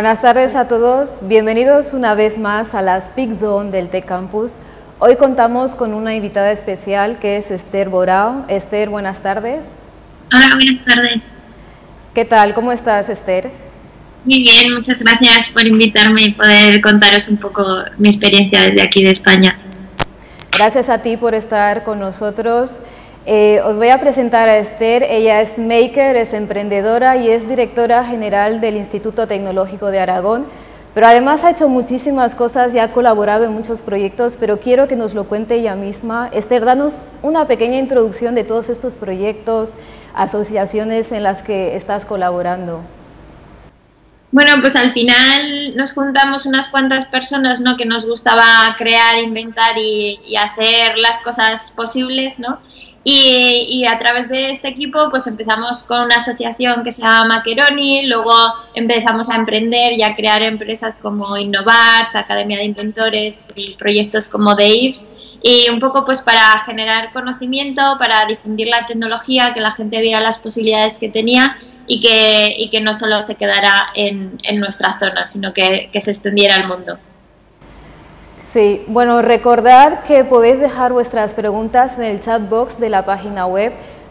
Buenas tardes a todos, bienvenidos una vez más a la Speak Zone del Tech Campus. Hoy contamos con una invitada especial que es Esther Borao. Esther, buenas tardes. Hola, buenas tardes. ¿Qué tal? ¿Cómo estás, Esther? Muy bien, muchas gracias por invitarme y poder contaros un poco mi experiencia desde aquí de España. Gracias a ti por estar con nosotros. Os voy a presentar a Esther. Ella es maker, es emprendedora y es directora general del Instituto Tecnológico de Aragón, pero además ha hecho muchísimas cosas y ha colaborado en muchos proyectos, pero quiero que nos lo cuente ella misma. Esther, danos una pequeña introducción de todos estos proyectos, asociaciones en las que estás colaborando. Bueno, pues al final nos juntamos unas cuantas personas, ¿no?, que nos gustaba crear, inventar y hacer las cosas posibles, ¿no? Y a través de este equipo pues empezamos con una asociación que se llama Makeroni, luego empezamos a emprender y a crear empresas como Innovart, Academia de Inventores y proyectos como DEIVS, y un poco pues para generar conocimiento, para difundir la tecnología, que la gente viera las posibilidades que tenía y que no solo se quedara en nuestra zona, sino que se extendiera al mundo. Sí, bueno, recordad que podéis dejar vuestras preguntas en el chat box de la página web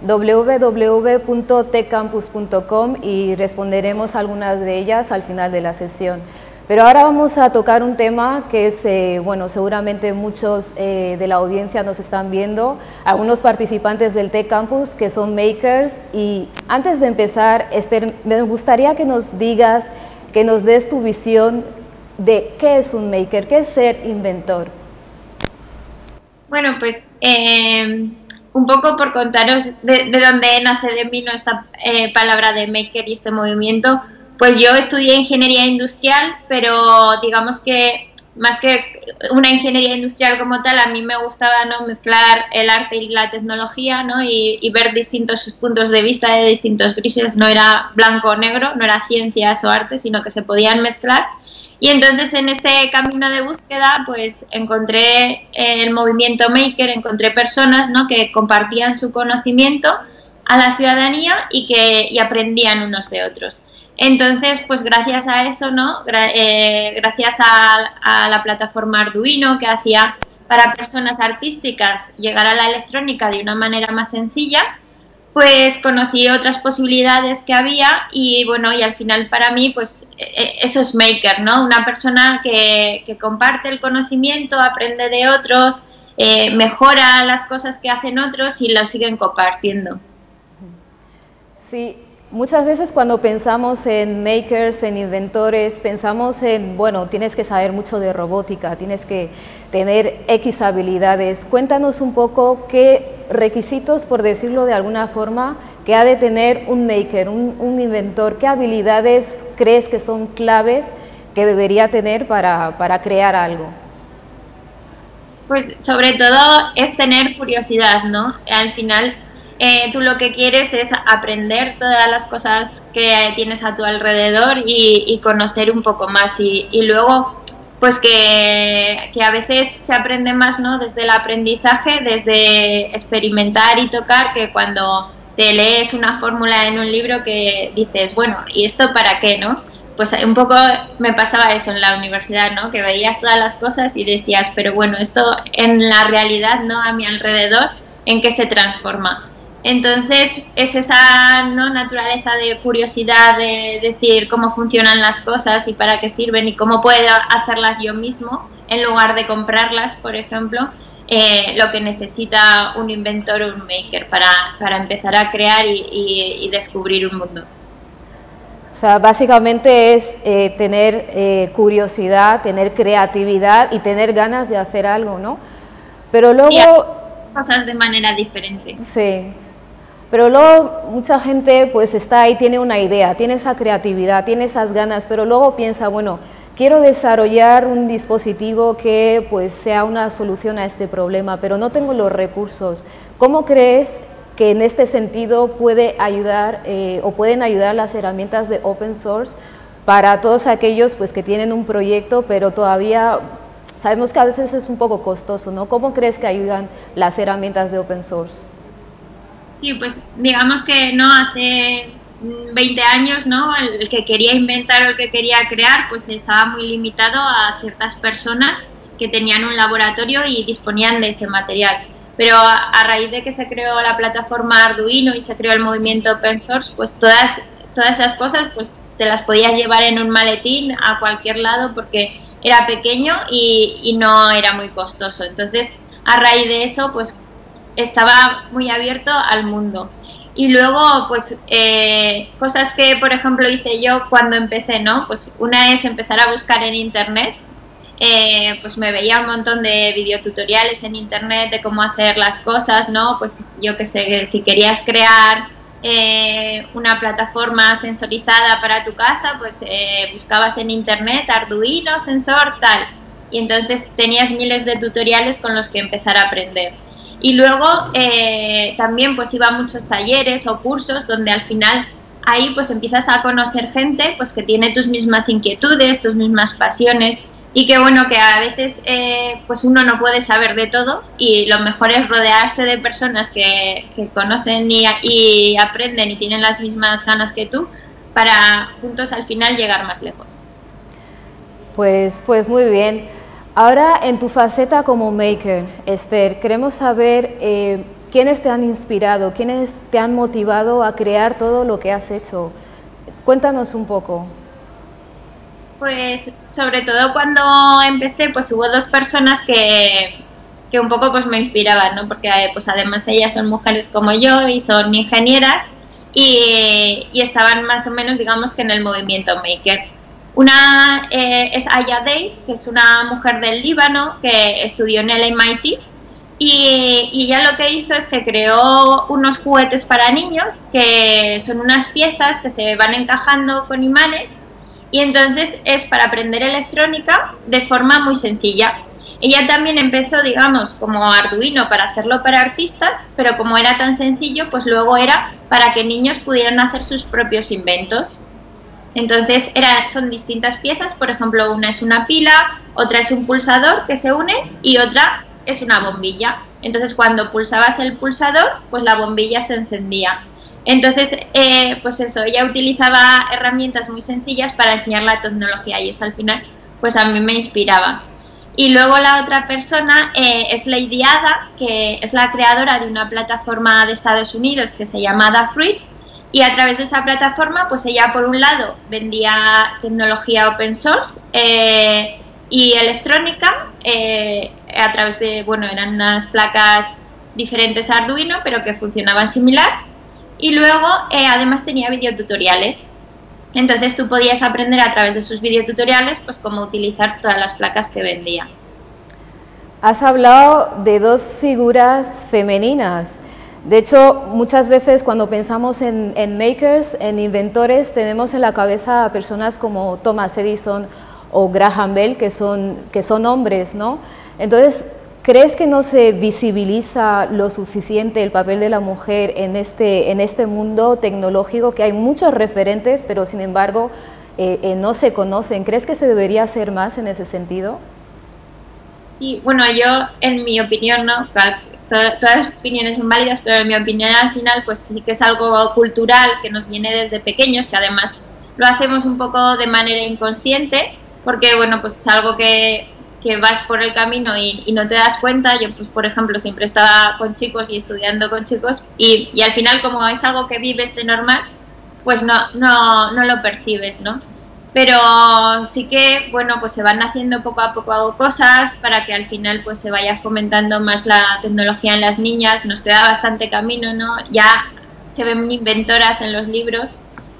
www.techcampus.com y responderemos algunas de ellas al final de la sesión. Pero ahora vamos a tocar un tema que es, bueno, seguramente muchos de la audiencia nos están viendo, algunos participantes del Tech Campus que son makers. Y antes de empezar, Esther, me gustaría que nos digas, que nos des tu visión de qué es un maker, qué es ser inventor. Bueno, pues un poco por contaros de dónde nace de mí, ¿no?, esta palabra de maker y este movimiento. Pues yo estudié ingeniería industrial, pero digamos que más que una ingeniería industrial como tal, a mí me gustaba, ¿no?, mezclar el arte y la tecnología, ¿no?, y ver distintos puntos de vista de distintos grises. No era blanco o negro, no era ciencias o arte, sino que se podían mezclar. Y entonces en este camino de búsqueda pues encontré el movimiento maker, encontré personas, ¿no?, que compartían su conocimiento a la ciudadanía y aprendían unos de otros. Entonces, pues gracias a eso, ¿no?, gracias a la plataforma Arduino, que hacía para personas artísticas llegar a la electrónica de una manera más sencilla, pues conocí otras posibilidades que había y bueno, y al final para mí pues eso es maker, ¿no? Una persona que comparte el conocimiento, aprende de otros, mejora las cosas que hacen otros y lo siguen compartiendo. Sí, muchas veces cuando pensamos en makers, en inventores, pensamos en, bueno, tienes que saber mucho de robótica, tienes que tener X habilidades. Cuéntanos un poco qué requisitos, por decirlo de alguna forma, que ha de tener un maker, un inventor. ¿Qué habilidades crees que son claves que debería tener para crear algo? Pues sobre todo es tener curiosidad, ¿no? Al final tú lo que quieres es aprender todas las cosas que tienes a tu alrededor y conocer un poco más y luego pues que a veces se aprende más, ¿no?, desde el aprendizaje, desde experimentar y tocar, que cuando te lees una fórmula en un libro que dices, bueno, ¿y esto para qué, no? Pues un poco me pasaba eso en la universidad, ¿no?, que veías todas las cosas y decías, pero bueno, esto en la realidad, ¿no?, a mi alrededor, ¿en qué se transforma? Entonces es esa, ¿no?, naturaleza de curiosidad, de decir cómo funcionan las cosas y para qué sirven y cómo puedo hacerlas yo mismo en lugar de comprarlas, por ejemplo, lo que necesita un inventor o un maker para empezar a crear y descubrir un mundo. O sea, básicamente es tener curiosidad, tener creatividad y tener ganas de hacer algo, ¿no? Pero luego... Y hacer cosas de manera diferente. Sí. Pero luego mucha gente pues está ahí, tiene una idea, tiene esa creatividad, tiene esas ganas, pero luego piensa, bueno, quiero desarrollar un dispositivo que pues sea una solución a este problema, pero no tengo los recursos. ¿Cómo crees que en este sentido puede ayudar o pueden ayudar las herramientas de open source para todos aquellos pues que tienen un proyecto, pero todavía sabemos que a veces es un poco costoso, ¿no? ¿Cómo crees que ayudan las herramientas de open source? Sí, pues digamos que no hace 20 años, ¿no? El que quería inventar o el que quería crear, pues estaba muy limitado a ciertas personas que tenían un laboratorio y disponían de ese material. Pero a raíz de que se creó la plataforma Arduino y se creó el movimiento open source, pues todas esas cosas pues te las podías llevar en un maletín a cualquier lado porque era pequeño y no era muy costoso. Entonces, a raíz de eso, pues estaba muy abierto al mundo. Y luego, pues, cosas que, por ejemplo, hice yo cuando empecé, ¿no? Pues una es empezar a buscar en Internet. Pues me veía un montón de videotutoriales en Internet de cómo hacer las cosas, ¿no? Pues yo qué sé, si querías crear una plataforma sensorizada para tu casa, pues buscabas en Internet Arduino, sensor, tal. Y entonces tenías miles de tutoriales con los que empezar a aprender. Y luego también pues iba a muchos talleres o cursos donde al final ahí pues empiezas a conocer gente pues que tiene tus mismas inquietudes, tus mismas pasiones y que bueno que a veces pues uno no puede saber de todo y lo mejor es rodearse de personas que conocen y aprenden y tienen las mismas ganas que tú para juntos al final llegar más lejos. Pues muy bien. Ahora, en tu faceta como maker, Esther, queremos saber quiénes te han inspirado, quiénes te han motivado a crear todo lo que has hecho. Cuéntanos un poco. Pues sobre todo cuando empecé, pues hubo dos personas que un poco pues me inspiraban, ¿no? Porque pues además ellas son mujeres como yo y son ingenieras y estaban más o menos, digamos que en el movimiento maker. Una es Aya Day, que es una mujer del Líbano que estudió en el MIT y ella lo que hizo es que creó unos juguetes para niños que son unas piezas que se van encajando con imanes y entonces es para aprender electrónica de forma muy sencilla. Ella también empezó, digamos, como Arduino para hacerlo para artistas, pero como era tan sencillo, pues luego era para que niños pudieran hacer sus propios inventos. Entonces son distintas piezas, por ejemplo, una es una pila, otra es un pulsador que se une y otra es una bombilla. Entonces cuando pulsabas el pulsador, pues la bombilla se encendía. Entonces, pues eso, ella utilizaba herramientas muy sencillas para enseñar la tecnología y eso al final, pues a mí me inspiraba. Y luego la otra persona es Lady Ada, que es la creadora de una plataforma de Estados Unidos que se llama Adafruit. Y a través de esa plataforma, pues ella por un lado vendía tecnología open source y electrónica a través de, bueno, eran unas placas diferentes a Arduino, pero que funcionaban similar. Y luego además tenía videotutoriales. Entonces tú podías aprender a través de sus videotutoriales pues cómo utilizar todas las placas que vendía. Has hablado de dos figuras femeninas. De hecho, muchas veces cuando pensamos en makers, en inventores, tenemos en la cabeza a personas como Thomas Edison o Graham Bell, que son hombres, ¿no? Entonces, ¿crees que no se visibiliza lo suficiente el papel de la mujer en este mundo tecnológico, que hay muchos referentes, pero sin embargo no se conocen? ¿Crees que se debería hacer más en ese sentido? Sí, bueno, yo, en mi opinión, ¿no? Todas las opiniones son válidas, pero en mi opinión al final pues sí que es algo cultural que nos viene desde pequeños, que además lo hacemos un poco de manera inconsciente, porque bueno, pues es algo que vas por el camino y no te das cuenta. Yo pues por ejemplo siempre estaba con chicos y estudiando con chicos y al final como es algo que vives de normal, pues no lo percibes, ¿no? Pero sí que, bueno, pues se van haciendo poco a poco cosas para que al final pues se vaya fomentando más la tecnología en las niñas. Nos queda bastante camino, ¿no? Ya se ven inventoras en los libros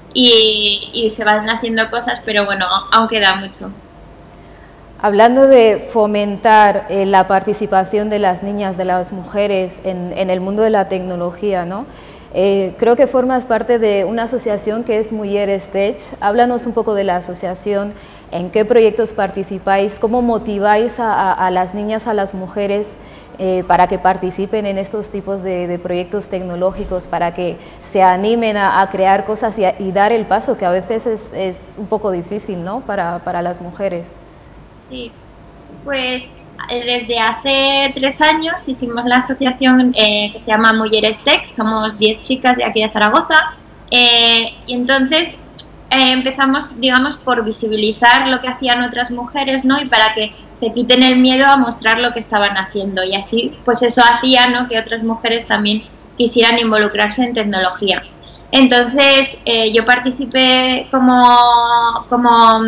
y se van haciendo cosas, pero bueno, aún queda mucho. Hablando de fomentar la participación de las niñas, de las mujeres en el mundo de la tecnología, ¿no? Creo que formas parte de una asociación que es Mujeres Tech. Háblanos un poco de la asociación, en qué proyectos participáis, cómo motiváis a las niñas, a las mujeres para que participen en estos tipos de proyectos tecnológicos, para que se animen a crear cosas y dar el paso, que a veces es un poco difícil, ¿no? para las mujeres. Sí, pues desde hace 3 años hicimos la asociación que se llama Mujeres Tech. Somos 10 chicas de aquí de Zaragoza Y entonces empezamos, digamos, por visibilizar lo que hacían otras mujeres, ¿no? Y para que se quiten el miedo a mostrar lo que estaban haciendo. Y así, pues eso hacía, ¿no?, que otras mujeres también quisieran involucrarse en tecnología. Entonces, yo participé como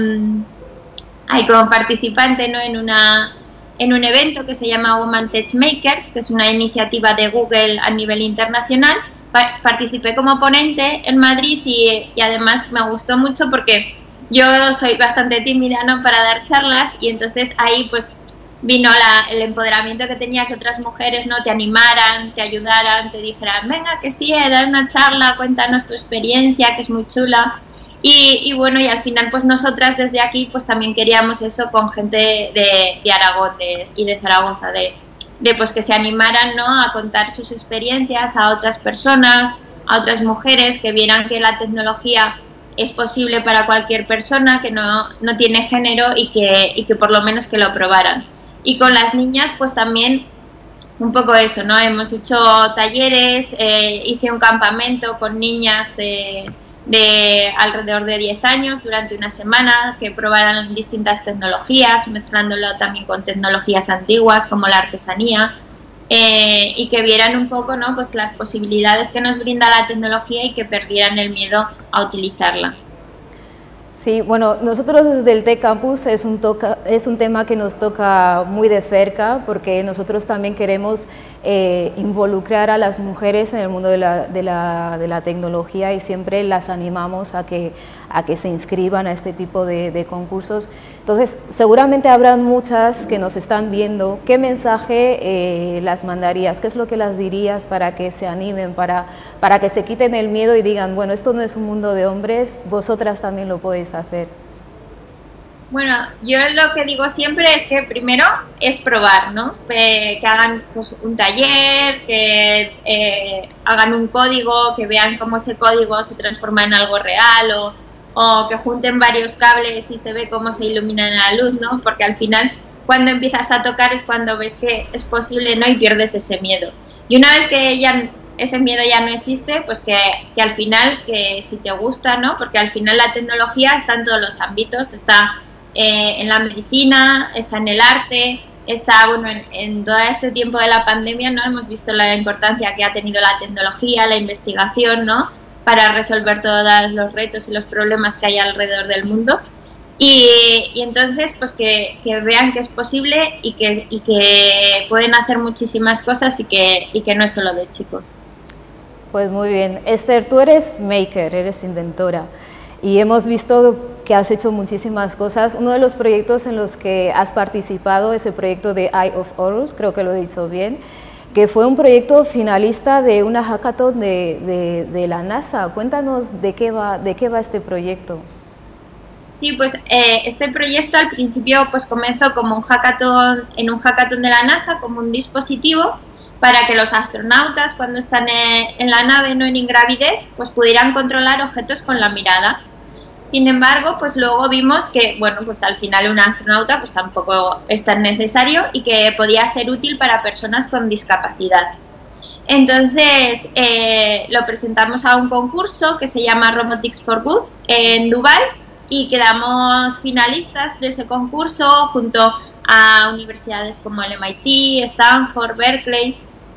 participante, ¿no?, en un evento que se llama Women Tech Makers, que es una iniciativa de Google a nivel internacional. Participé como ponente en Madrid y además me gustó mucho porque yo soy bastante tímida, ¿no?, para dar charlas, y entonces ahí pues vino el empoderamiento que tenía, que otras mujeres, ¿no?, te animaran, te ayudaran, te dijeran, venga, que sí, dar una charla, cuéntanos tu experiencia, que es muy chula. Y bueno, y al final pues nosotras desde aquí pues también queríamos eso con gente de Aragón y de Zaragoza, de pues que se animaran, ¿no?, a contar sus experiencias a otras personas, a otras mujeres, que vieran que la tecnología es posible para cualquier persona, que no tiene género, y que por lo menos que lo probaran. Y con las niñas pues también un poco eso, ¿no? Hemos hecho talleres, hice un campamento con niñas de alrededor de 10 años durante una semana, que probaran distintas tecnologías, mezclándolo también con tecnologías antiguas como la artesanía, y que vieran un poco, ¿no?, pues las posibilidades que nos brinda la tecnología y que perdieran el miedo a utilizarla. Sí, bueno, nosotros desde el Tech Campus es un tema que nos toca muy de cerca, porque nosotros también queremos involucrar a las mujeres en el mundo de la tecnología, y siempre las animamos a que se inscriban a este tipo de concursos. Entonces, seguramente habrá muchas que nos están viendo. ¿Qué mensaje las mandarías? ¿Qué es lo que las dirías para que se animen, para que se quiten el miedo y digan, bueno, esto no es un mundo de hombres, vosotras también lo podéis hacer? Bueno, yo lo que digo siempre es que primero es probar, ¿no? Que hagan pues un taller, que hagan un código, que vean cómo ese código se transforma en algo real, o que junten varios cables y se ve cómo se ilumina en la luz, ¿no? Porque al final, cuando empiezas a tocar es cuando ves que es posible, ¿no?, y pierdes ese miedo. Y una vez que ese miedo ya no existe, pues que al final, que si te gusta, ¿no?, porque al final la tecnología está en todos los ámbitos, está en la medicina, está en el arte, está, bueno, en todo este tiempo de la pandemia, ¿no?, hemos visto la importancia que ha tenido la tecnología, la investigación, ¿no?, para resolver todos los retos y los problemas que hay alrededor del mundo. Y entonces, pues que vean que es posible y que pueden hacer muchísimas cosas, y que no es solo de chicos. Pues muy bien. Esther, tú eres maker, eres inventora, y hemos visto que has hecho muchísimas cosas. Uno de los proyectos en los que has participado es el proyecto de Eye of Horus, creo que lo he dicho bien, que fue un proyecto finalista de una hackathon de la NASA. Cuéntanos de qué va este proyecto. Sí, pues este proyecto al principio pues comenzó como un hackathon de la NASA, como un dispositivo para que los astronautas, cuando están en la nave, no en ingravidez, pues pudieran controlar objetos con la mirada. Sin embargo, pues luego vimos que, bueno, pues al final un astronauta pues tampoco es tan necesario, y que podía ser útil para personas con discapacidad. Entonces lo presentamos a un concurso que se llama Robotics for Good en Dubái, y quedamos finalistas de ese concurso junto a universidades como el MIT, Stanford, Berkeley,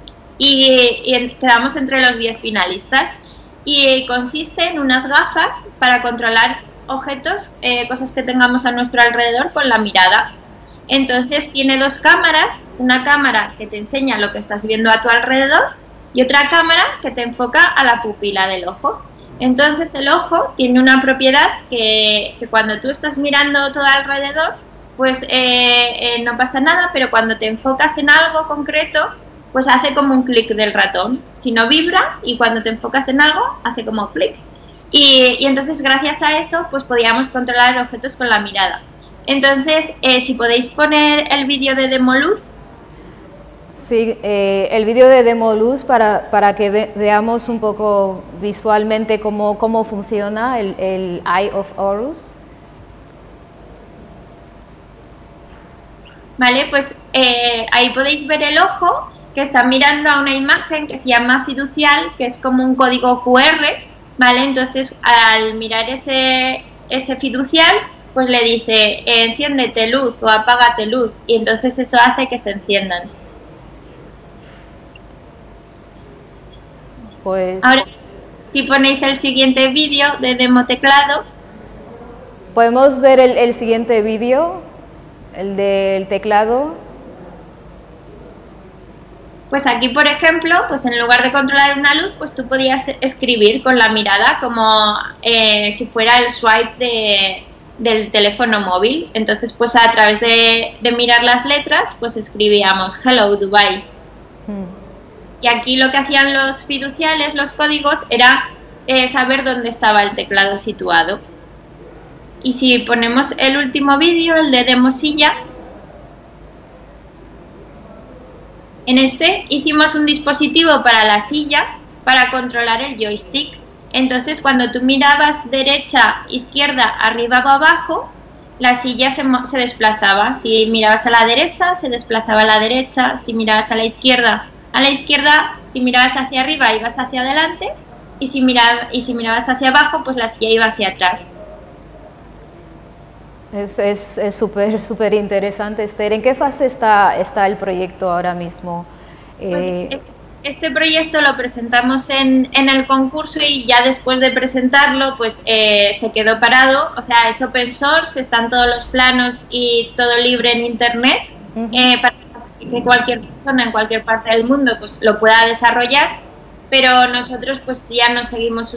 y quedamos entre los 10 finalistas. Y consiste en unas gafas para controlar objetos, cosas que tengamos a nuestro alrededor con la mirada. Entonces tiene dos cámaras, una cámara que te enseña lo que estás viendo a tu alrededor y otra cámara que te enfoca a la pupila del ojo. Entonces el ojo tiene una propiedad que cuando tú estás mirando todo alrededor, pues no pasa nada, pero cuando te enfocas en algo concreto, pues hace como un clic del ratón, si no vibra, y cuando te enfocas en algo, hace como clic. Y entonces gracias a eso, pues podíamos controlar objetos con la mirada. Entonces, si podéis poner el vídeo de Demoluz. Sí, el vídeo de Demoluz para que veamos un poco visualmente cómo funciona el Eye of Horus. Vale, pues ahí podéis ver el ojo que está mirando a una imagen que se llama fiducial, que es como un código QR, ¿vale? Entonces, al mirar ese fiducial, pues le dice, enciéndete luz o apágate luz, y entonces eso hace que se enciendan. Pues Ahora, si ponéis el siguiente vídeo de demo teclado, podemos ver el siguiente vídeo, el del teclado. pues aquí, por ejemplo, pues en lugar de controlar una luz, pues tú podías escribir con la mirada como si fuera el swipe del teléfono móvil. Entonces, pues a través de mirar las letras, pues escribíamos Hello Dubai. Y aquí lo que hacían los fiduciales, los códigos, era saber dónde estaba el teclado situado. Y si ponemos el último vídeo, el de demosilla, en este hicimos un dispositivo para la silla para controlar el joystick. Entonces, cuando tú mirabas derecha, izquierda, arriba o abajo, la silla se desplazaba. Si mirabas a la derecha, se desplazaba a la derecha. Si mirabas a la izquierda, si mirabas hacia arriba, ibas hacia adelante, y si mirabas hacia abajo, pues la silla iba hacia atrás. Es súper interesante, Esther. ¿En qué fase está el proyecto ahora mismo? Pues este proyecto lo presentamos en el concurso, y ya después de presentarlo pues se quedó parado. O sea, es open source, están todos los planos y todo libre en internet, para que cualquier persona en cualquier parte del mundo pues lo pueda desarrollar, pero nosotros pues ya no seguimos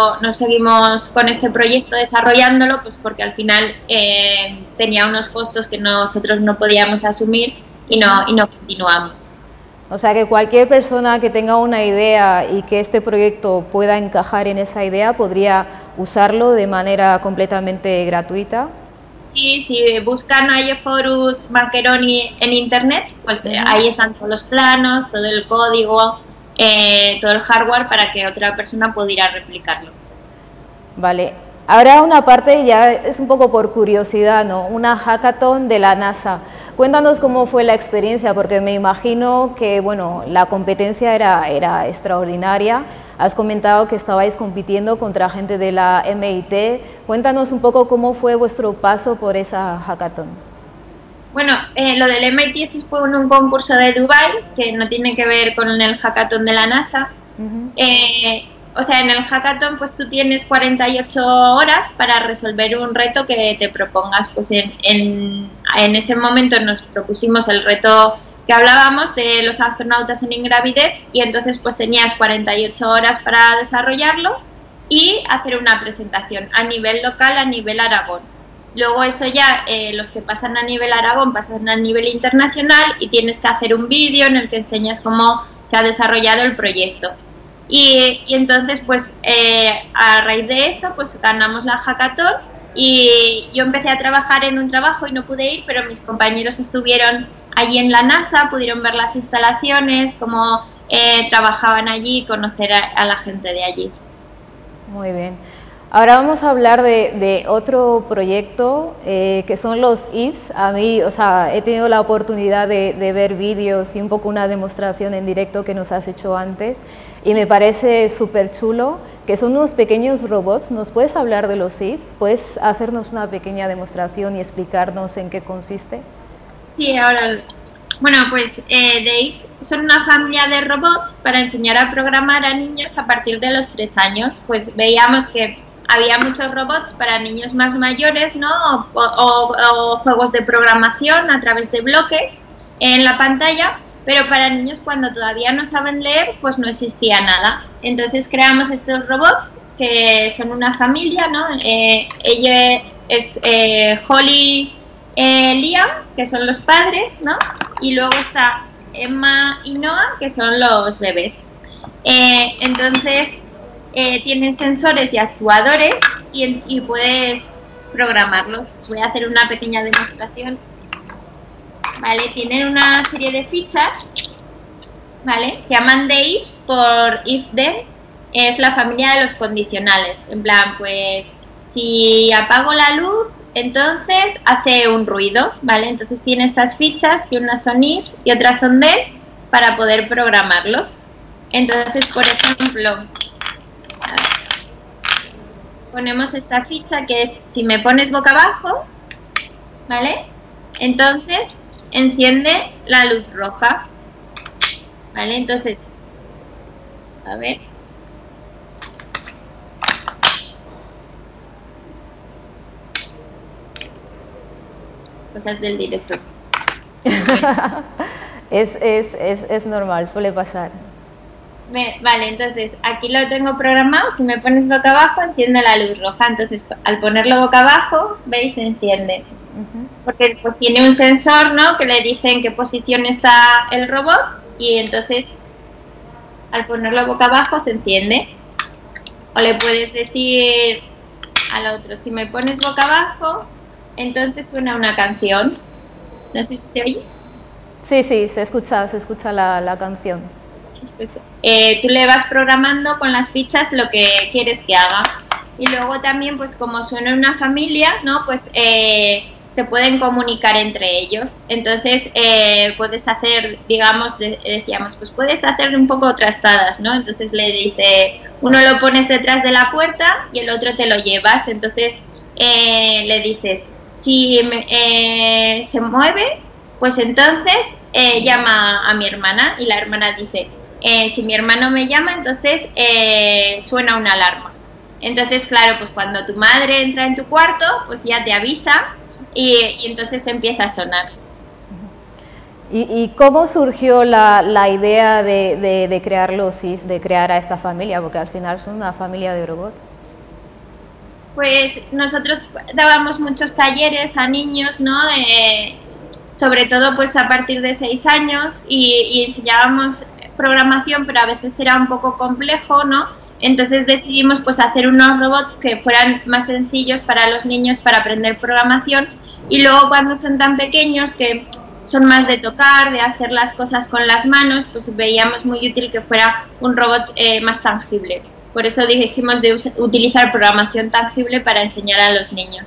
con este proyecto desarrollándolo, pues porque al final tenía unos costos que nosotros no podíamos asumir, y no continuamos. O sea, que cualquier persona que tenga una idea y que este proyecto pueda encajar en esa idea podría usarlo de manera completamente gratuita. Sí, si buscan iForus Makeroni en internet, pues ahí están todos los planos, todo el código, todo el hardware para que otra persona pudiera replicarlo. Vale. Ahora una parte ya es un poco por curiosidad, ¿no? Una hackathon de la NASA. Cuéntanos cómo fue la experiencia, porque me imagino que, bueno, la competencia era extraordinaria. Has comentado que estabais compitiendo contra gente de la MIT. Cuéntanos un poco cómo fue vuestro paso por esa hackathon. Bueno, lo del MIT fue un concurso de Dubai, que no tiene que ver con el hackathon de la NASA. O sea, en el hackathon pues tú tienes 48 horas para resolver un reto que te propongas. Pues en ese momento nos propusimos el reto que hablábamos de los astronautas en ingravidez, y entonces pues tenías 48 horas para desarrollarlo y hacer una presentación a nivel local, a nivel Aragón. Luego eso ya, los que pasan a nivel Aragón pasan a nivel internacional, y tienes que hacer un vídeo en el que enseñas cómo se ha desarrollado el proyecto. Y entonces pues a raíz de eso pues ganamos la hackathon, y yo empecé a trabajar en un trabajo y no pude ir, pero mis compañeros estuvieron allí en la NASA, pudieron ver las instalaciones, cómo trabajaban allí, conocer a la gente de allí. Muy bien. Ahora vamos a hablar de otro proyecto que son los IFs. A mí, o sea, he tenido la oportunidad de ver vídeos y un poco una demostración en directo que nos has hecho antes, y me parece súper chulo, que son unos pequeños robots. ¿Nos puedes hablar de los IFs? ¿Puedes hacernos una pequeña demostración y explicarnos en qué consiste? Sí, ahora, bueno, pues The IFs son una familia de robots para enseñar a programar a niños a partir de los 3 años. Pues veíamos que había muchos robots para niños más mayores, ¿no? O juegos de programación a través de bloques en la pantalla, pero para niños cuando todavía no saben leer, pues no existía nada. Entonces creamos estos robots que son una familia, ¿no? Ella es Holly, Liam, que son los padres, ¿no? Y luego está Emma y Noah, que son los bebés. Entonces tienen sensores y actuadores, y puedes programarlos. Os voy a hacer una pequeña demostración. Vale, tienen una serie de fichas, ¿vale? Se llaman de if por if then, es la familia de los condicionales. En plan, pues si apago la luz, entonces hace un ruido, ¿vale? Entonces tiene estas fichas, que unas son if y otras son then, para poder programarlos. Entonces, por ejemplo, ponemos esta ficha que es, si me pones boca abajo, ¿vale? Entonces enciende la luz roja, ¿vale? Entonces, a ver. Cosas del directo. Es normal, suele pasar. Vale, entonces aquí lo tengo programado. Si me pones boca abajo, enciende la luz roja. Entonces, al ponerlo boca abajo, veis, se enciende. Porque pues tiene un sensor, ¿no? Que le dice en qué posición está el robot y entonces al ponerlo boca abajo se enciende. O le puedes decir al otro, si me pones boca abajo, entonces suena una canción. No sé si se oye. Sí, sí, se escucha la canción. Pues, tú le vas programando con las fichas lo que quieres que haga. Y luego también, pues como suena una familia, ¿no? Pues se pueden comunicar entre ellos. Entonces puedes hacer, digamos, decíamos, pues puedes hacer un poco trastadas, ¿no? Entonces le dice, uno lo pones detrás de la puerta y el otro te lo llevas. Entonces le dices, si se mueve, pues entonces llama a mi hermana y la hermana dice, si mi hermano me llama, entonces suena una alarma. Entonces, claro, pues cuando tu madre entra en tu cuarto, pues ya te avisa y entonces empieza a sonar. ¿Y cómo surgió la idea de crear los IF, de crear a esta familia? Porque al final son una familia de robots. Pues nosotros dábamos muchos talleres a niños, ¿no? Sobre todo pues a partir de 6 años y enseñábamos programación, pero a veces era un poco complejo, ¿no? Entonces decidimos pues hacer unos robots que fueran más sencillos para los niños para aprender programación y luego cuando son tan pequeños que son más de tocar, de hacer las cosas con las manos, pues veíamos muy útil que fuera un robot más tangible. Por eso dijimos de utilizar programación tangible para enseñar a los niños.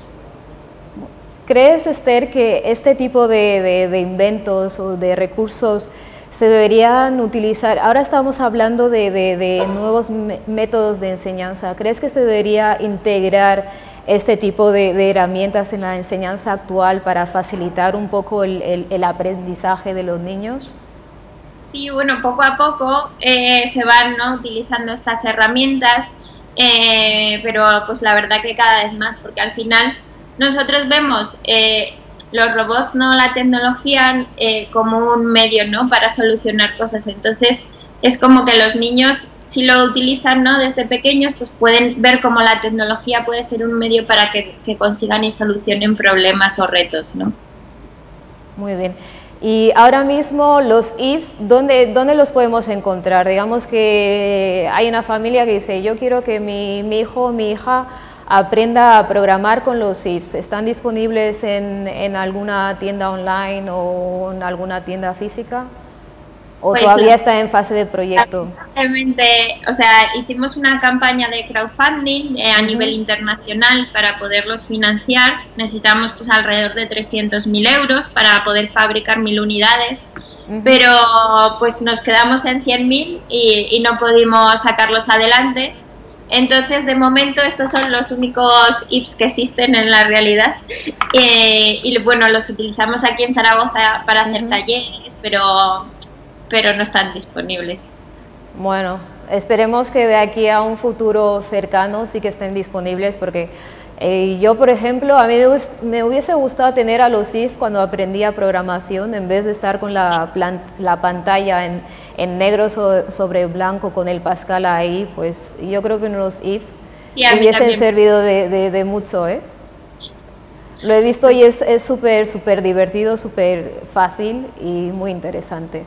¿Crees, Esther, que este tipo de inventos o de recursos se deberían utilizar? Ahora estamos hablando de nuevos métodos de enseñanza. ¿Crees que se debería integrar este tipo de herramientas en la enseñanza actual para facilitar un poco el aprendizaje de los niños? Sí, bueno, poco a poco se van, ¿no?, utilizando estas herramientas, pero pues la verdad que cada vez más, porque al final nosotros vemos los robots, no la tecnología, como un medio, ¿no?, para solucionar cosas. Entonces es como que los niños, si lo utilizan, ¿no?, desde pequeños, pues pueden ver cómo la tecnología puede ser un medio para que consigan y solucionen problemas o retos, ¿no? Muy bien. Y ahora mismo los IFs, ¿dónde los podemos encontrar? Digamos que hay una familia que dice, yo quiero que mi hijo o mi hija aprenda a programar con los IFs. ¿Están disponibles en alguna tienda online o en alguna tienda física? ¿O pues todavía está en fase de proyecto? Realmente, o sea, hicimos una campaña de crowdfunding a nivel internacional para poderlos financiar. Necesitamos pues alrededor de 300.000 euros para poder fabricar 1000 unidades, pero pues nos quedamos en 100.000 y no pudimos sacarlos adelante. Entonces, de momento, estos son los únicos IFs que existen en la realidad. Y bueno, los utilizamos aquí en Zaragoza para hacer talleres, pero no están disponibles. Bueno, esperemos que de aquí a un futuro cercano sí que estén disponibles, porque yo, por ejemplo, a mí me hubiese gustado tener a los IF cuando aprendía programación, en vez de estar con la pantalla en negro sobre blanco con el Pascal ahí. Pues yo creo que los IFs hubiesen servido de mucho, ¿eh? Lo he visto y es súper divertido, súper fácil y muy interesante.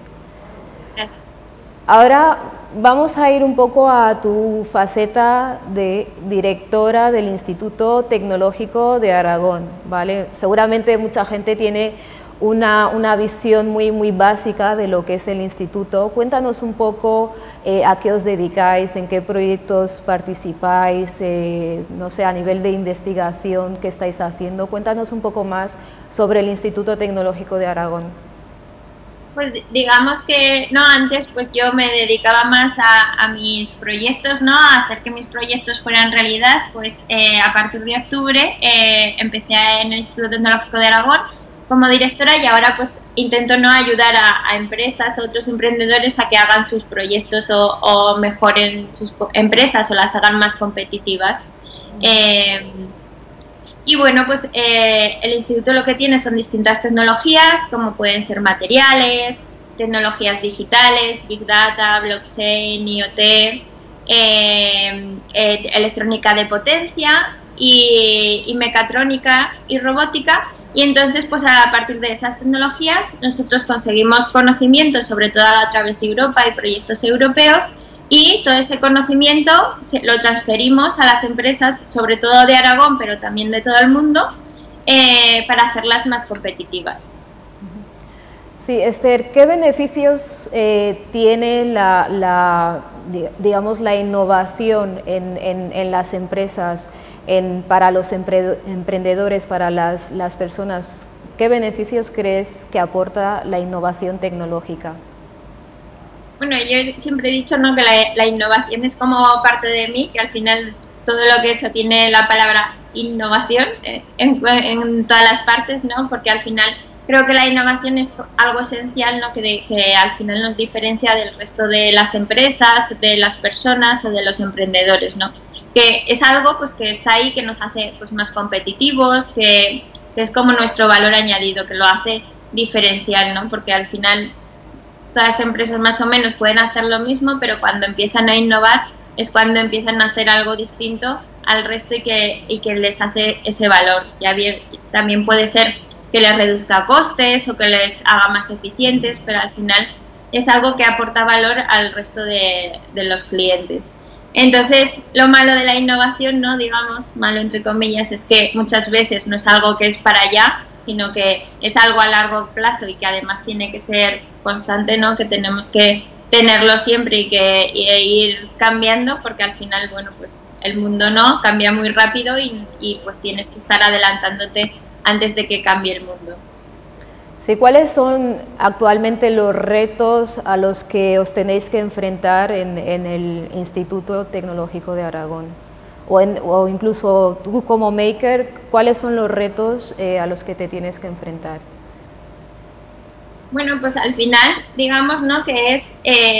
Ahora vamos a ir un poco a tu faceta de directora del Instituto Tecnológico de Aragón, ¿vale? Seguramente mucha gente tiene una visión muy básica de lo que es el instituto. Cuéntanos un poco a qué os dedicáis, en qué proyectos participáis, no sé, a nivel de investigación, qué estáis haciendo. Cuéntanos un poco más sobre el Instituto Tecnológico de Aragón. Pues digamos que no, antes pues yo me dedicaba más a mis proyectos, ¿no? A hacer que mis proyectos fueran realidad. Pues a partir de octubre empecé en el Instituto Tecnológico de Aragón como directora y ahora pues intento no ayudar a empresas, a otros emprendedores a que hagan sus proyectos o mejoren sus empresas o las hagan más competitivas. Y bueno, pues el instituto lo que tiene son distintas tecnologías, como pueden ser materiales, tecnologías digitales, Big Data, Blockchain, IoT, electrónica de potencia y mecatrónica y robótica. Y entonces, pues a partir de esas tecnologías, nosotros conseguimos conocimiento, sobre todo a través de Europa y proyectos europeos, y todo ese conocimiento lo transferimos a las empresas, sobre todo de Aragón, pero también de todo el mundo, para hacerlas más competitivas. Sí, Esther, ¿qué beneficios tiene digamos, la innovación en las empresas, para los emprendedores, para las personas? ¿Qué beneficios crees que aporta la innovación tecnológica? Bueno, yo siempre he dicho, ¿no?, que la innovación es como parte de mí, que al final todo lo que he hecho tiene la palabra innovación en todas las partes, ¿no? Porque al final creo que la innovación es algo esencial, ¿no?, que al final nos diferencia del resto de las empresas, de las personas o de los emprendedores, ¿no? Que es algo pues que está ahí, que nos hace pues más competitivos, que es como nuestro valor añadido, que lo hace diferencial, ¿no? Porque al final todas las empresas más o menos pueden hacer lo mismo, pero cuando empiezan a innovar es cuando empiezan a hacer algo distinto al resto y que les hace ese valor. Ya bien, también puede ser que les reduzca costes o que les haga más eficientes, pero al final es algo que aporta valor al resto de los clientes. Entonces, lo malo de la innovación, ¿no?, digamos, malo entre comillas, es que muchas veces no es algo que es para allá, sino que es algo a largo plazo y que además tiene que ser constante, ¿no?, que tenemos que tenerlo siempre y ir cambiando, porque al final, bueno, pues el mundo no cambia muy rápido y pues tienes que estar adelantándote antes de que cambie el mundo. Sí, ¿cuáles son actualmente los retos a los que os tenéis que enfrentar en el Instituto Tecnológico de Aragón? O incluso tú como maker, ¿cuáles son los retos a los que te tienes que enfrentar? Bueno, pues al final, digamos, ¿no?, que es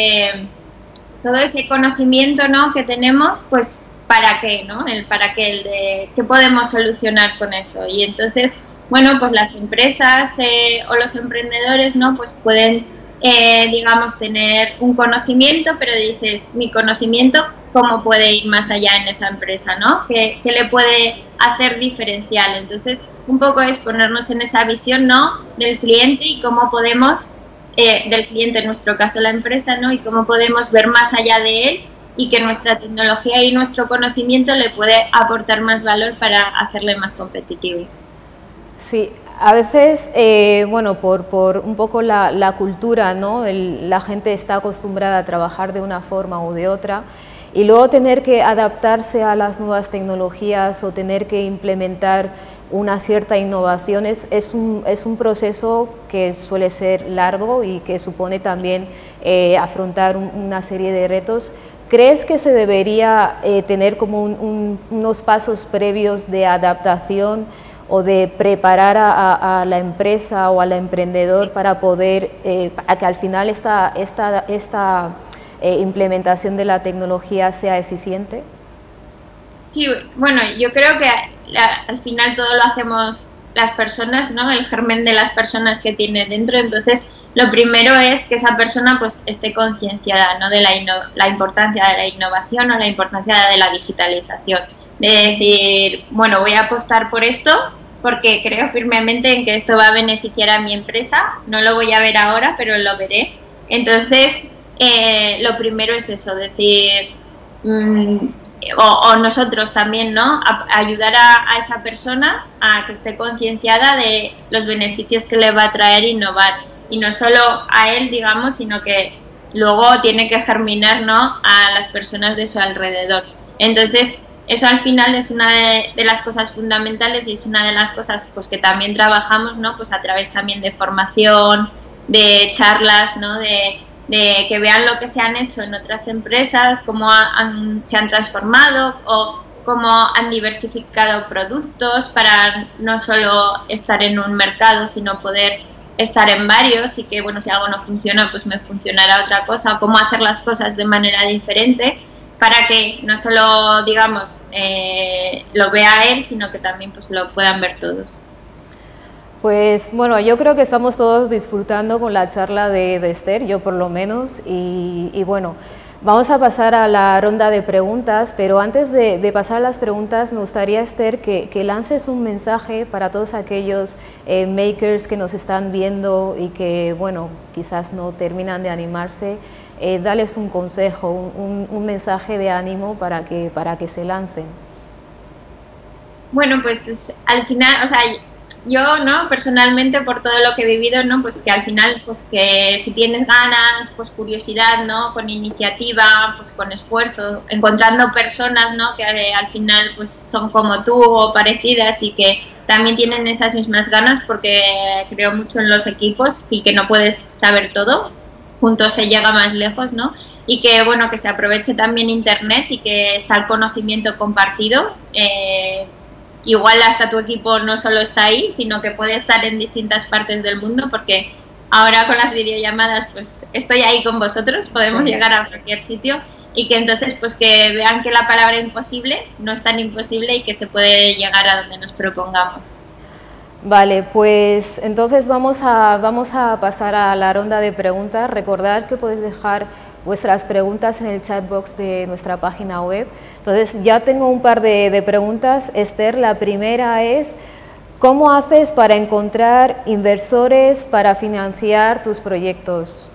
todo ese conocimiento, ¿no?, que tenemos, pues ¿para qué?, ¿no? ¿Qué podemos solucionar con eso? Y entonces, bueno, pues las empresas o los emprendedores, ¿no?, pues pueden, digamos, tener un conocimiento, pero dices, mi conocimiento, ¿cómo puede ir más allá en esa empresa, ¿no? ¿Qué le puede hacer diferencial? Entonces, un poco es ponernos en esa visión, ¿no?, del cliente y cómo podemos, del cliente en nuestro caso la empresa, ¿no?, y cómo podemos ver más allá de él y que nuestra tecnología y nuestro conocimiento le puede aportar más valor para hacerle más competitivo. Sí, a veces, bueno, por un poco la cultura, ¿no?, la gente está acostumbrada a trabajar de una forma o de otra, y luego tener que adaptarse a las nuevas tecnologías o tener que implementar una cierta innovación es un proceso que suele ser largo y que supone también afrontar una serie de retos. ¿Crees que se debería tener como unos pasos previos de adaptación o de preparar a la empresa o al emprendedor para poder, para que al final esta implementación de la tecnología sea eficiente? Sí, bueno, yo creo que al final todo lo hacemos las personas, ¿no?, el germen de las personas que tiene dentro. Entonces, lo primero es que esa persona pues esté concienciada, ¿no?, de la importancia de la innovación o la importancia de la digitalización. De decir, bueno, voy a apostar por esto porque creo firmemente en que esto va a beneficiar a mi empresa, no lo voy a ver ahora, pero lo veré. Entonces, lo primero es eso, decir, o nosotros también, ¿no?, ayudar a esa persona a que esté concienciada de los beneficios que le va a traer innovar. Y no solo a él, digamos, sino que luego tiene que germinar, ¿no?, a las personas de su alrededor. Entonces, eso al final es una de las cosas fundamentales y es una de las cosas pues que también trabajamos, ¿no?, pues a través también de formación de charlas, ¿no? De que vean lo que se han hecho en otras empresas, cómo se han transformado o cómo han diversificado productos para no solo estar en un mercado, sino poder estar en varios y que, bueno, si algo no funciona, pues me funcionará otra cosa, o cómo hacer las cosas de manera diferente para que no solo, digamos, lo vea él, sino que también pues lo puedan ver todos. Pues bueno, yo creo que estamos todos disfrutando con la charla de Esther, yo por lo menos, y bueno, vamos a pasar a la ronda de preguntas, pero antes de pasar a las preguntas me gustaría, Esther, que lances un mensaje para todos aquellos makers que nos están viendo y que, bueno, quizás no terminan de animarse, dales un consejo, un mensaje de ánimo para que se lancen. Bueno, pues al final, o sea, yo, ¿no? Personalmente, por todo lo que he vivido, ¿no? Pues que al final, pues que si tienes ganas, pues curiosidad, ¿no? Con iniciativa, pues con esfuerzo, encontrando personas, ¿no? Que al final, pues son como tú o parecidas y que también tienen esas mismas ganas, porque creo mucho en los equipos y que no puedes saber todo, juntos se llega más lejos, ¿no? Y que, bueno, que se aproveche también Internet y que está el conocimiento compartido. Igual hasta tu equipo no solo está ahí, sino que puede estar en distintas partes del mundo, porque ahora con las videollamadas pues estoy ahí con vosotros, podemos llegar a cualquier sitio, y que entonces pues que vean que la palabra imposible no es tan imposible y que se puede llegar a donde nos propongamos. Vale, pues entonces vamos a pasar a la ronda de preguntas. Recordad que podéis dejar vuestras preguntas en el chat box de nuestra página web. Entonces ya tengo un par de preguntas. Esther, la primera es, ¿cómo haces para encontrar inversores para financiar tus proyectos?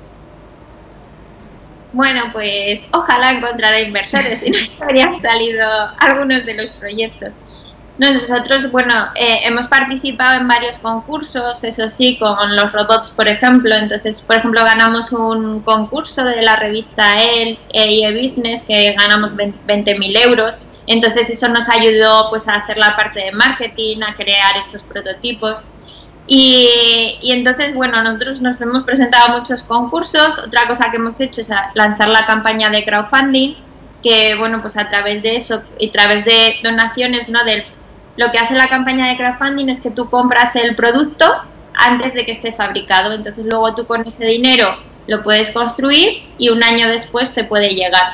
Bueno, pues ojalá encontrara inversores, si no habrían salido algunos de los proyectos. Nosotros, bueno, hemos participado en varios concursos, eso sí, con los robots, por ejemplo. Entonces, por ejemplo, ganamos un concurso de la revista e-Business que ganamos 20.000 euros. Entonces, eso nos ayudó pues a hacer la parte de marketing, a crear estos prototipos. Y entonces, bueno, nosotros nos hemos presentado a muchos concursos. Otra cosa que hemos hecho es lanzar la campaña de crowdfunding, que, bueno, pues a través de eso y a través de donaciones, ¿no? Lo que hace la campaña de crowdfunding es que tú compras el producto antes de que esté fabricado. Entonces luego tú con ese dinero lo puedes construir y un año después te puede llegar.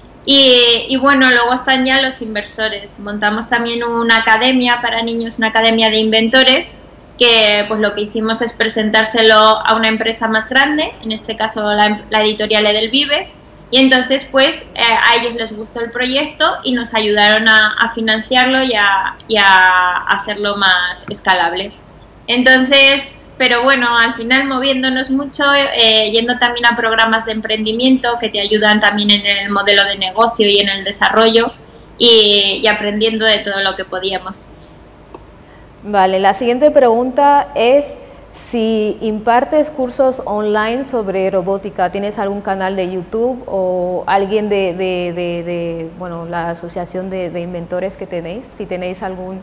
Y bueno, luego están ya los inversores. Montamos también una academia para niños, una academia de inventores, que pues lo que hicimos es presentárselo a una empresa más grande, en este caso la editorial Edelvives. Y entonces, pues, a ellos les gustó el proyecto y nos ayudaron a financiarlo y a hacerlo más escalable. Entonces, pero bueno, al final moviéndonos mucho, yendo también a programas de emprendimiento que te ayudan también en el modelo de negocio y en el desarrollo y aprendiendo de todo lo que podíamos. Vale, la siguiente pregunta es: si impartes cursos online sobre robótica, ¿tienes algún canal de YouTube o alguien bueno, la asociación de inventores que tenéis? Si tenéis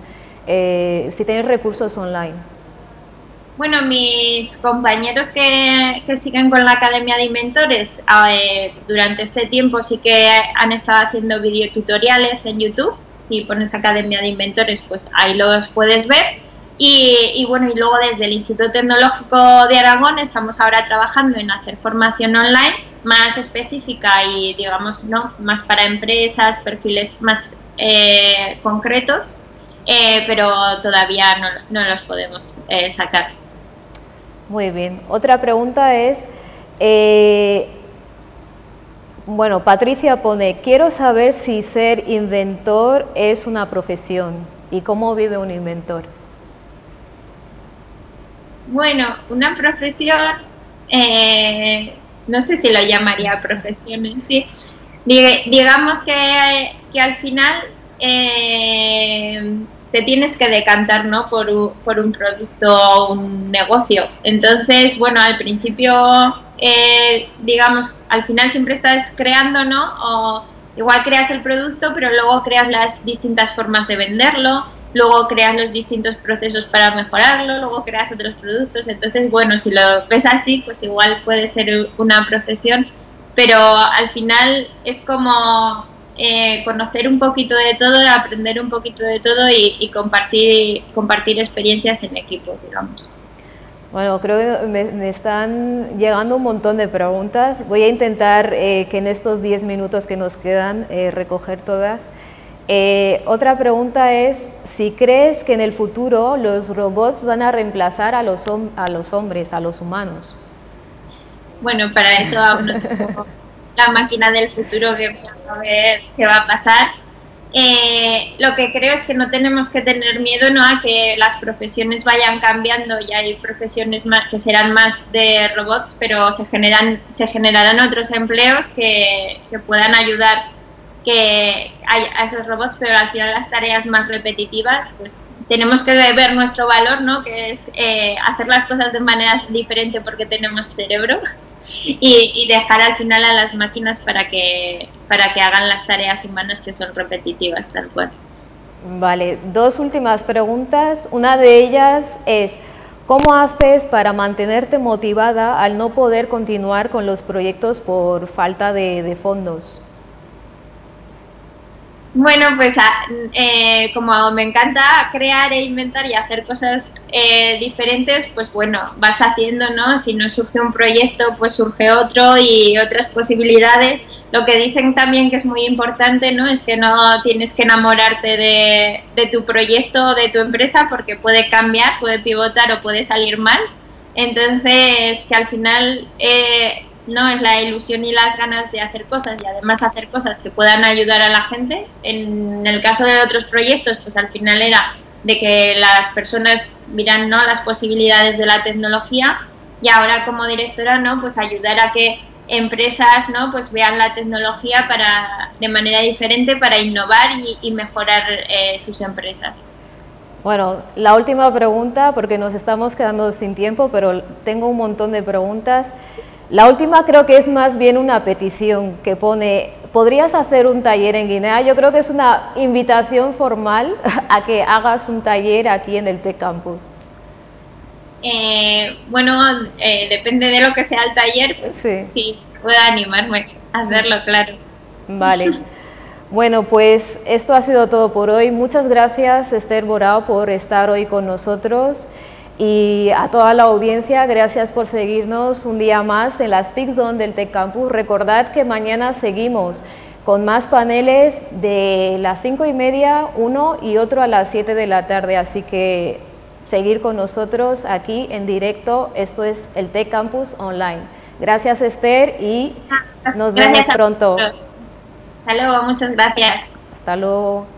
si tenéis recursos online. Bueno, mis compañeros que siguen con la Academia de Inventores durante este tiempo sí que han estado haciendo videotutoriales en YouTube. Si pones Academia de Inventores, pues ahí los puedes ver. Y bueno, y luego desde el Instituto Tecnológico de Aragón estamos ahora trabajando en hacer formación online más específica y, digamos, ¿no?, más para empresas, perfiles más concretos, pero todavía no los podemos sacar. Muy bien. Otra pregunta es, bueno, Patricia pone: quiero saber si ser inventor es una profesión y cómo vive un inventor. Bueno, una profesión, no sé si lo llamaría profesión en sí. Digamos que al final te tienes que decantar, ¿no?, por un producto o un negocio. Entonces, bueno, al principio, digamos, al final siempre estás creando, ¿no? O igual creas el producto, pero luego creas las distintas formas de venderlo. luego creas los distintos procesos para mejorarlo, luego creas otros productos. Entonces, bueno, si lo ves así, pues igual puede ser una profesión, pero al final es como conocer un poquito de todo, aprender un poquito de todo y compartir experiencias en equipo, digamos. Bueno, creo que me están llegando un montón de preguntas. Voy a intentar que en estos 10 minutos que nos quedan recoger todas. Otra pregunta es si crees que en el futuro los robots van a reemplazar a los hombres, a los humanos. Bueno, para eso aún no tengo la máquina del futuro que a ver qué va a pasar. Lo que creo es que no tenemos que tener miedo, ¿no?, a que las profesiones vayan cambiando, y hay profesiones que serán más de robots, pero se generarán otros empleos que puedan ayudar a esos robots, pero al final las tareas más repetitivas, pues tenemos que ver nuestro valor, ¿no?, que es hacer las cosas de manera diferente porque tenemos cerebro, y dejar al final a las máquinas para que hagan las tareas humanas que son repetitivas, tal cual. Vale, dos últimas preguntas. Una de ellas es, ¿cómo haces para mantenerte motivada al no poder continuar con los proyectos por falta de fondos? Bueno, pues como me encanta crear e inventar y hacer cosas diferentes, pues bueno, vas haciendo, ¿no? Si no surge un proyecto, pues surge otro y otras posibilidades. Lo que dicen también que es muy importante, ¿no?, es que no tienes que enamorarte de tu proyecto o de tu empresa, porque puede cambiar, puede pivotar o puede salir mal. Entonces, que al final no es la ilusión y las ganas de hacer cosas, y además hacer cosas que puedan ayudar a la gente. En el caso de otros proyectos, pues al final era de que las personas miran, ¿no?, las posibilidades de la tecnología, y ahora como directora, ¿no?, pues ayudar a que empresas, ¿no?, pues vean la tecnología de manera diferente para innovar y mejorar sus empresas. Bueno, la última pregunta, porque nos estamos quedando sin tiempo, pero tengo un montón de preguntas. La última creo que es más bien una petición que pone, ¿podrías hacer un taller en Guinea? Yo creo que es una invitación formal a que hagas un taller aquí en el Tech Campus. Bueno, depende de lo que sea el taller, pues sí, puedo animarme a hacerlo, claro. Vale. Bueno, pues esto ha sido todo por hoy. Muchas gracias, Esther Borao, por estar hoy con nosotros. Y a toda la audiencia, gracias por seguirnos un día más en la Speak Zone del Tech Campus. Recordad que mañana seguimos con más paneles de las 5:30, uno y otro a las 7 de la tarde. Así que seguir con nosotros aquí en directo. Esto es el Tech Campus Online. Gracias, Esther, y nos vemos pronto. Hasta luego, muchas gracias. Hasta luego.